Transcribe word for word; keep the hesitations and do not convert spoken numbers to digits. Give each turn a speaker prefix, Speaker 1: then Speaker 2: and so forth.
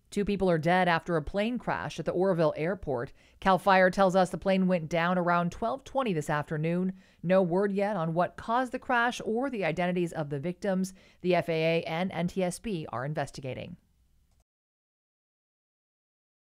Speaker 1: Two people are dead after a plane crash at the Oroville Airport. Cal Fire tells us the plane went down around twelve twenty this afternoon. No word yet on what caused the crash or the identities of the victims. The F A A and N T S B are investigating.